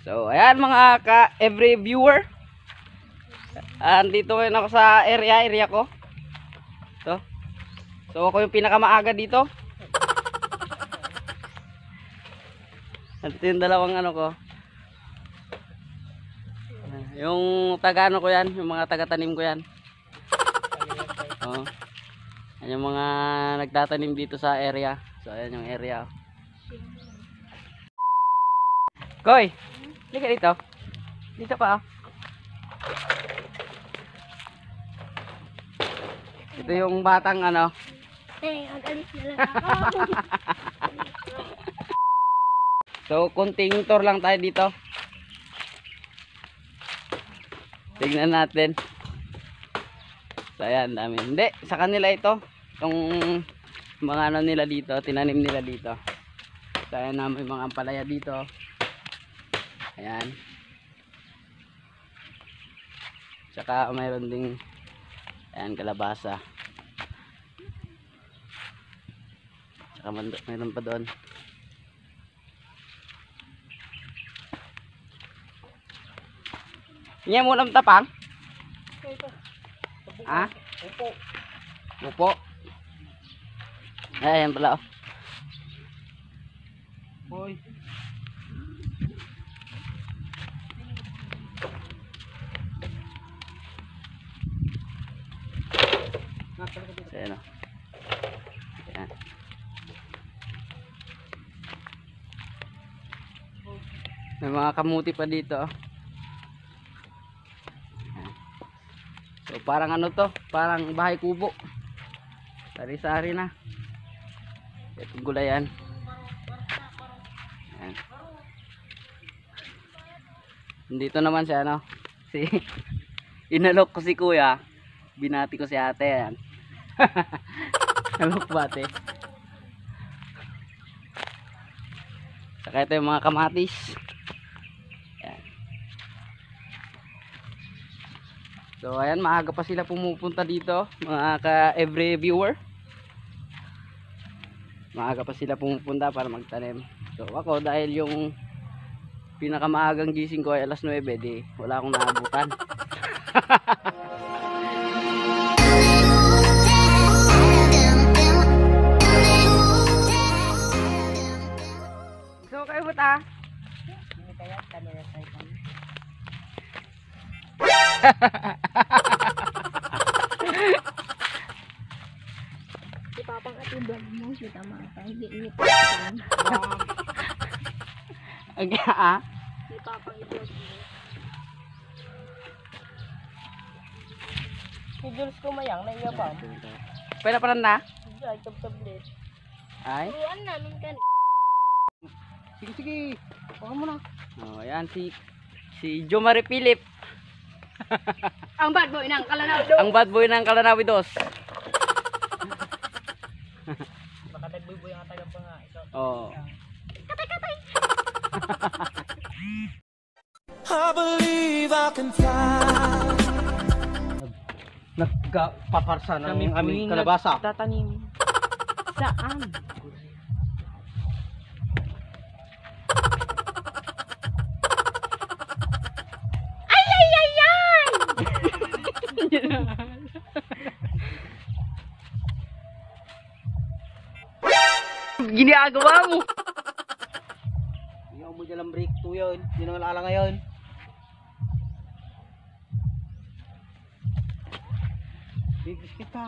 So ayan mga every viewer. Andito ngayon ako sa area ko. So ako yung pinakamaaga dito. Ito yung dalawang ano ko. Yung taga-ano ko yan, yung mga taga-tanim ko yan. Oh. Yan yung mga nagtatanim dito sa area. So ayan yung area. Koy, liga dito. Dito pa. Ito yung batang ano. Alis na lang ako. So kunting tour lang tayo dito. Tignan natin. So ayan, dami. Hindi, sa kanila ito. Itong mga ano nila dito, tinanim nila dito. So ayan na, may mga ampalaya dito. Ayan. Tsaka mayroon ding ayan, kalabasa. Tsaka mayroon pa doon. Yan mo lang tapang? Ha? Upo. Upo. Ayan pala oh. Boy. Ayan o. Ayan. May mga kamuti pa dito. Ayan. So parang ano to, parang bahay kubo. Sari-sari na. Ito gulayan. Ayan. Dito naman si ano, si inalok ko si kuya, binati ko si ate. Ayan. Alok bate. Saka ito yung mga kamatis. Ayan. So ayan, maaga pa sila pumupunta dito mga every viewer. Maaga pa sila pumupunta para magtanim. So ako dahil yung pinakamaagang gising ko ay alas 9, di wala akong naabutan. So kayo ba hindi kaya camera tayo kami. Ipapang ati vlog mo, kita mata, hindi Aga ipapang i-vlog mo. Si Jules kumayang, naiyabang. pwede pa na? Ay, tablet. Ay. Turuan namin ka. Sige. Baka mo na. Oh, ayan si Jomari Philip. Ang bad boy ng Kalanawi. Ang bad boy ng Kalanawi 2. Baka nagbuboy ang taga pa nga ito. Oh. Katay. I believe I can fly. Nagpaparsa ng aming kalabasa. Tatanim. Saan? Ginagawa mo. Yung mo dyan break 2 yun. Yun ang alaala ngayon. Bigis kita.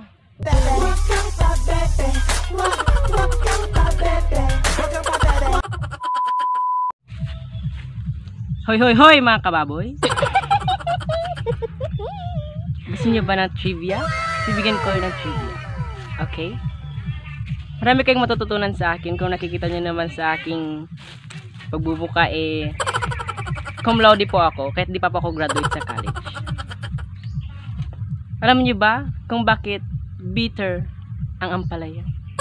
Hoy mga kababoy. Gusto niyo ba ng trivia? Bibigyan ko ng trivia. Okay? Marami kayong matututunan sa akin. Kung nakikita niyo naman sa aking pagbubuka cum laude po ako kahit di pa po ako graduate sa college. Alam niyo ba kung bakit bitter ang ampalaya?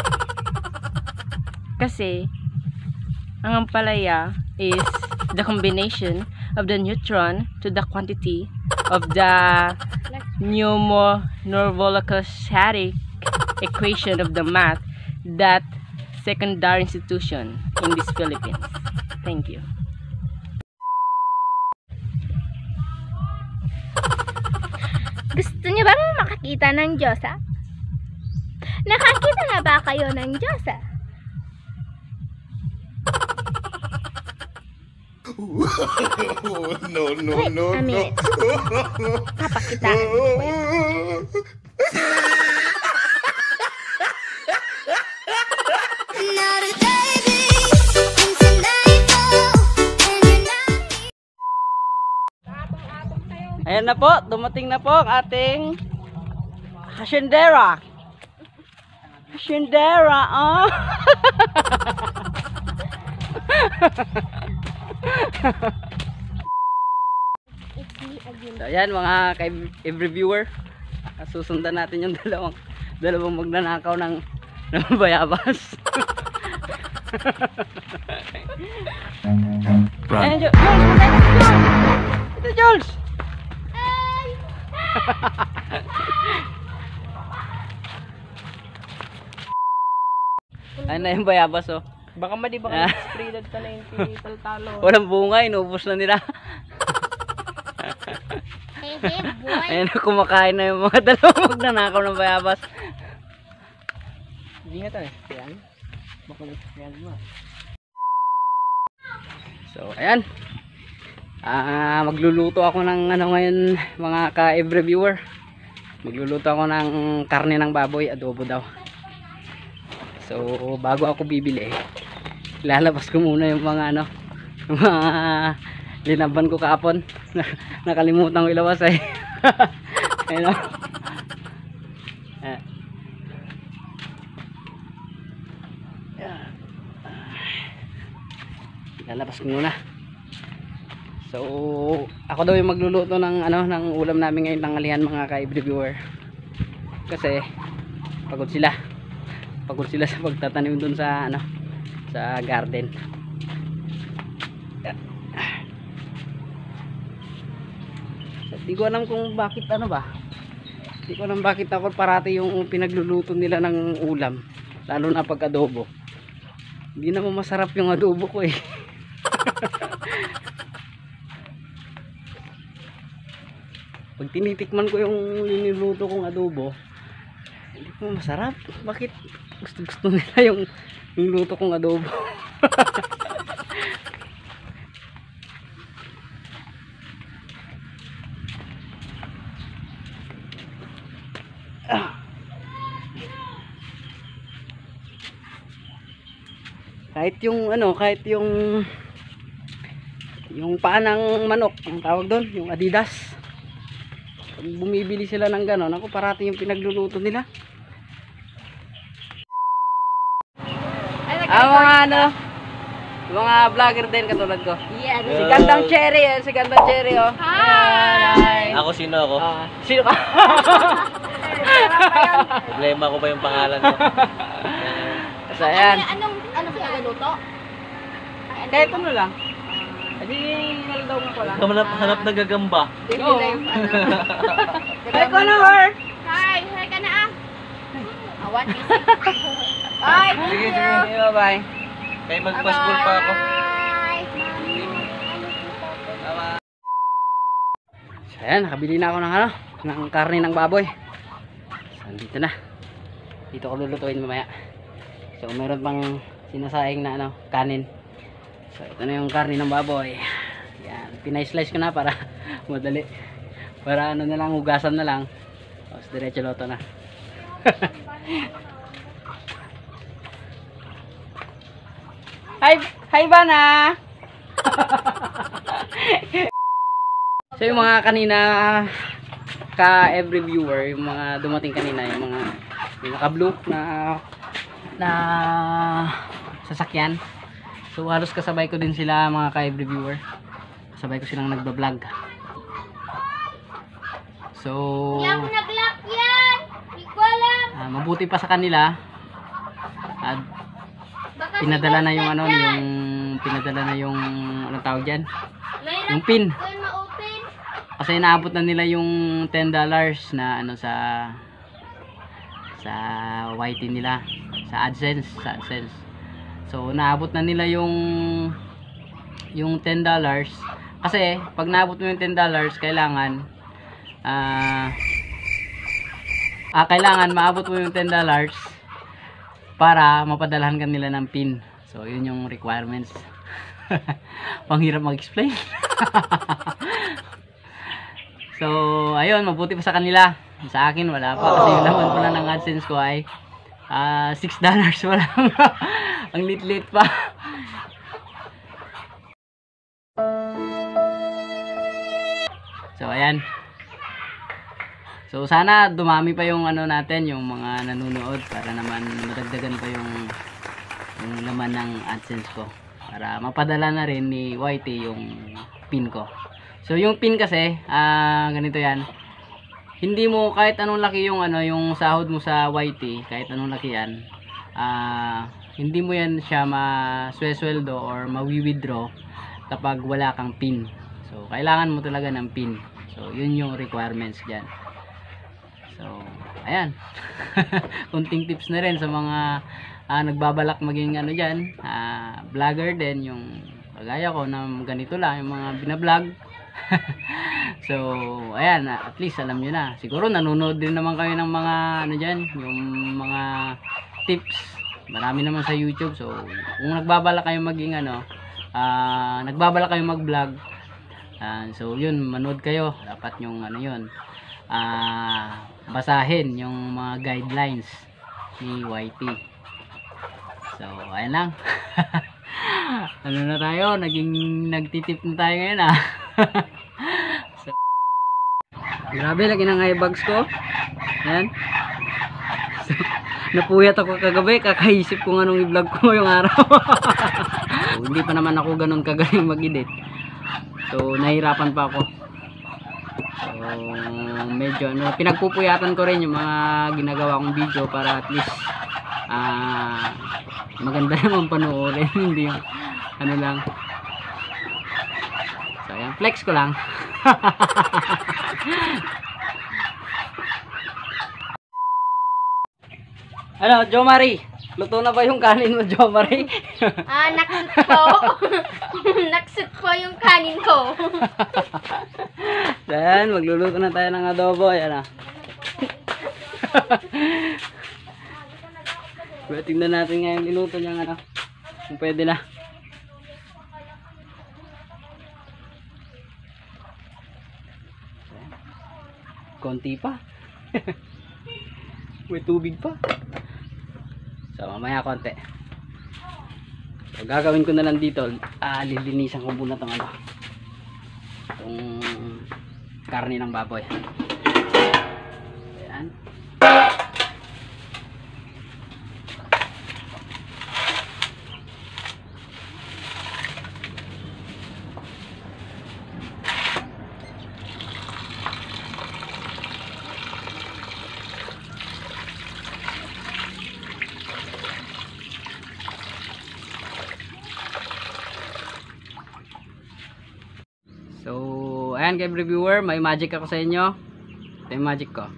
Kasi ang ampalaya is the combination of the neutron to the quantity of the pneumonorvolocoshatic equation of the math that secondary institution in this Philippines. Thank you. Gusto niyo bang makakita ng Diyosa? Nakakita na ba kayo ng Diyosa? No, no, Wait no, a no. minute. Papakitaan ko yan. Ayan na po, dumating na po ang ating hasyendera. Hasyendera, oh. So, ayan mga every viewer, susundan natin yung dalawang magnanakaw ng bayabas. Ayan, Jules, ito Jules. Ayun na yung bayabas, oh. Baka madi baka spray dad ka na yung talo. Walang bunga, inubos na nila. Boy. Ayun na, kumakain na yung mga dalawang magnanakaw ng bayabas. Hindi nga tayo. Yan. Baka yan mo. So, ayan. Magluluto ako ng ano ngayon, mga ka-every viewer. Magluluto ako ng karne ng baboy, adobo daw. So, bago ako bibili, lalabas ko muna yung mga ano, mga linaban ko kahapon. Nakalimutan ko ilabas eh. Ayun, oh. Lalabas ko muna. So, ako daw yung magluluto ng ano, ng ulam namin ngayong tanghalian, mga ka-every viewer. Kasi pagod sila. Pagod sila sa pagtatanim dun sa ano, sa garden. Di ko alam kung bakit ano ba. Di ko alam bakit ako parati yung pinagluluto nila ng ulam, lalo na pag adobo. Hindi naman masarap yung adobo ko eh. Pag tinitikman ko yung niluluto kong adobo, hindi ko masarap. Bakit gusto nila yung niluto kong adobo? Kahit yung ano, kahit yung paa ng manok, ang tawag doon, yung Adidas. Pag bumibili sila ng gano'n, ako parati yung pinagluluto nila. Mga ano, mga vlogger din katulad ko. Yeah, Si Gandang Cherry, si Gandang Cherry, oh. Hi! Ako sino ako? Sino ka? Problema ko ba yung pangalan ko? So, ayan. Ano pinagaluto? Kahit ano lang. Adi, naldaw mo pala. Hanap na gagamba. Go. Hi, Connor! Hi! Hi ka na ah! Awan, busy. Bye! Sige, sige. Bye-bye. Kaya magpaskul pa ako. Bye! So, ayan, nakabili na ako ng ano, ng karne ng baboy. So, dito na. Dito ko lulutuin mamaya. So, meron pang sinasayang na ano, kanin. So, ito na yung karne ng baboy. Yan, pinay-slice ko na para madali. Para ano na lang, hugasan na lang. Tapos diretso loto na. Hi Bana! So yung mga kanina ka every viewer, yung mga dumating kanina, yung mga naka-blue na sasakyan. So halos kasabay ko din sila, mga ka every viewer. Kasabay ko silang nagba-vlog. So Nag-lock yan! Hindi ko alam! mabuti pa sa kanila at Baka pinadala na yung ano, yung pinadala na yung ano tawag diyan, yung pin. Kung ma-open. Kasi inaabot na nila yung $10 na ano sa YT nila, sa AdSense, So naabot na nila yung $10 kasi pag naabot mo yung $10 kailangan kailangan maabot mo yung $10 para mapadalahan ka nila ng pin. So, yun yung requirements. Panghirap mag-explain. So, ayun, mabuti pa sa kanila. Sa akin, wala pa. Kasi yung laman pala ng AdSense ko ay $6 wala. Ang lit-lit pa. So, ayan. So, sana dumami pa yung ano natin, yung mga nanonood para naman madagdagan pa yung laman ng AdSense ko. Para mapadala na rin ni YT yung pin ko. So, yung pin kasi, ganito yan. Hindi mo, kahit anong laki yung, yung sahod mo sa YT, kahit anong laki yan, hindi mo yan siya maswesweldo or mawi-withdraw kapag wala kang pin. So, kailangan mo talaga ng pin. So, yun yung requirements dyan. So, ayan. Kunting tips na rin sa mga nagbabalak maging dyan, vlogger din, yung kagaya ko na ganito lang, yung mga binablog. So, ayan, at least alam nyo na. Siguro nanonood din naman kayo ng mga dyan, yung mga tips. Marami naman sa YouTube. So, kung nagbabalak kayo maging nagbabalak kayo mag-vlog, so yun, manood kayo. Dapat yung yun, basahin yung mga guidelines ni YT. So, ayan lang. Ano na tayo? Nagtitip na tayo ngayon So, grabe, lagi ng eye bags ko. Ayan. So, napuyat ako kagabi. Kakaisip kung anong i-vlog ko yung araw. So, hindi pa naman ako ganun kagaling mag-edit. So, nahirapan pa ako. So, medyo pinagpupuyatan ko rin yung mga ginagawa kong video para at least maganda naman panoorin. Hindi yung lang. So, ayan, flex ko lang. Jo Marie, luto na ba yung kanin mo, Jo Marie? Naksut po. Naksut po yung kanin ko. Ayan, magluluto na tayo ng adobo. Ayan Pero tingnan natin nga yung niluto niya kung pwede na. Konti pa. May tubig pa. So, mamaya konti. So, gagawin ko na lang dito. Lilinisan ko muna itong itong karne ng baboy. Ayan. So, ayan kay reviewer, may magic ako sa inyo. Ito yung magic ko.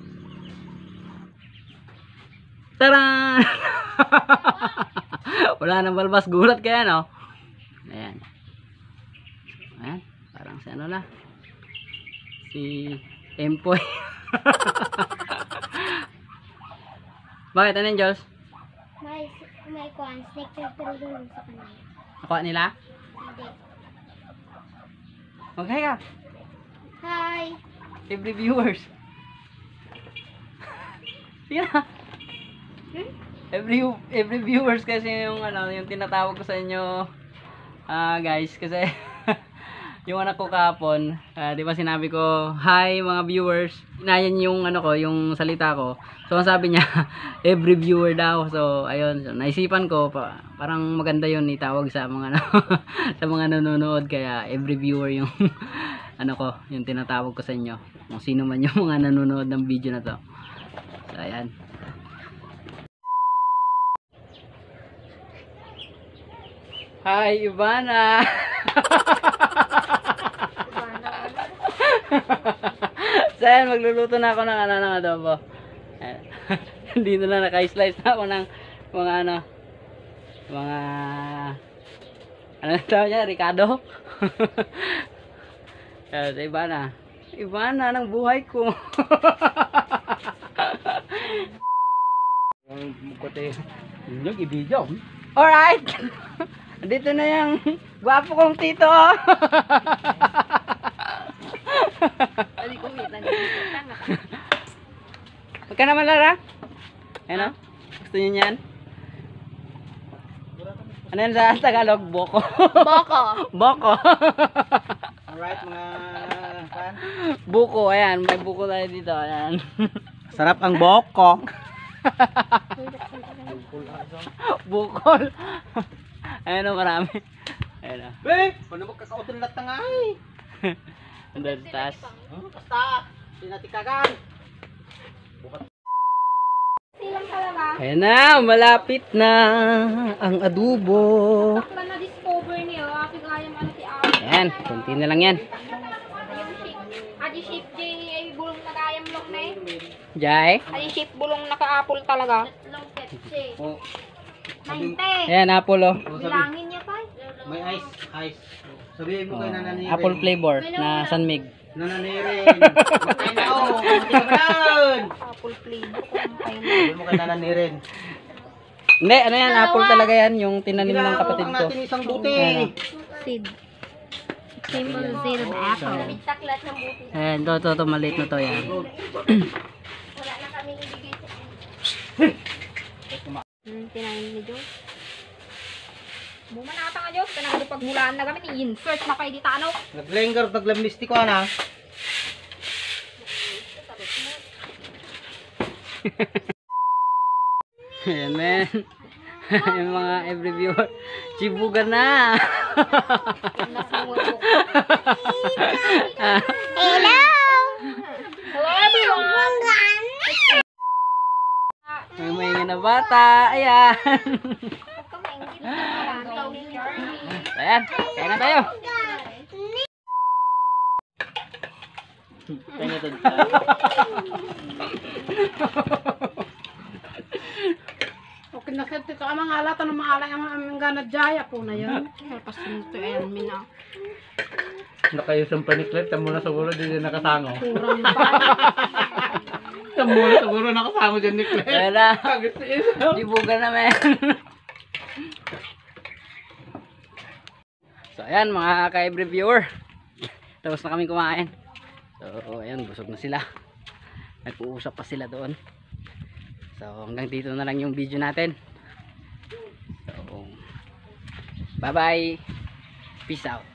Tara! Wala nang balbas, gulat kaya no? Ayan. Ayan, parang si si Empoy. Bakit, ano yung Jules? May kuhan, snake turtle doon sa kanila. Nakuha nila? Hindi. Okay ka. Hi! Every viewers. Sige na. Every viewers kasi yung yung tinatawag ko sa inyo guys, kasi yung anak ko kahapon, di ba sinabi ko, hi mga viewers. Inayan yung yung salita ko. So ang sabi niya, every viewer daw. So ayun, so, naisipan ko parang maganda yun itawag sa mga sa mga nanonood, kaya every viewer yung yung tinatawag ko sa inyo. Kung sino man yung mga nanonood ng video na to. So ayan. Hi, Ivana! So, ayan, magluluto na ako ng ng adobo. Dito na naka-slice na ako ng mga mga tawag niya, Ricardo. Kaya sa Ivana ng buhay ko. Alright! Dito na yung gwapo kong tito. Hindi ko kita. Huwag ka naman, Lara. Ano? Gusto niyo yan? Ano yan sa Tagalog? Boko. Boko. Boko. Alright, mga fan. Buko, ayan. May buko tayo dito. Ayan. Sarap ang boko. Bukol. Ayan o, marami. Ayan o. Be, paano magkakautol lahat na nga eh? Andun sa taas. Basta, sinatikagan. Silang talaga. Ayan na, malapit na ang adobo. Bakla na discover niyo. Aking ayam ano si Ate. Ayan, konti na lang yan. Adi ship Jenny ay bulong nagayam long na eh. Jai. Adi ship bulong naka-apple talaga. Long ketche. Oh, 90. Ayan, apple o. Bilangin niya pa. may ice. Sabihin mo kay nananirin. Apple flavor na San Mig. Nananirin. Magkain na ako. Hindi ka ba nun? Apple flavor kung kayo. Sabihin mo kay nananirin. Hindi, ano yan, apple talaga yan, yung tinanim ng kapatid ko. natin isang buti. Ayan, Seed. Simple seed of apple. Taklat ng buti. ayan, to, maliit na to yan. Wala na kami ibigay sa tinayin ni Diyos. Buma na ata nga Diyos. Kanang pagmulaan na kami. Insert na kayo dito ano. Naglengar, naglamnisti ko ana. Ayan, men. Yung mga every viewer. Chibugan na. Hello! Hello everyone! May maingin na bata. Ayan. Ayan, kaya na tayo. Kanya to. Okay na kaya ito. Amang alata ng mga alay ang ganad jaya po na yan. Tapos ito ayan mina. Nakayusang paniklet, tamo na siguro din yung nakasango. Kurang ba? Tamo na siguro nakasango dyan niklet. Ayan na. Chibugan na, men. So, ayan, mga ka-every viewer. Tapos na kami kumain. So, ayan, busog na sila. Nag-uusap pa sila doon. So, hanggang dito na lang yung video natin. So, bye-bye. Peace out.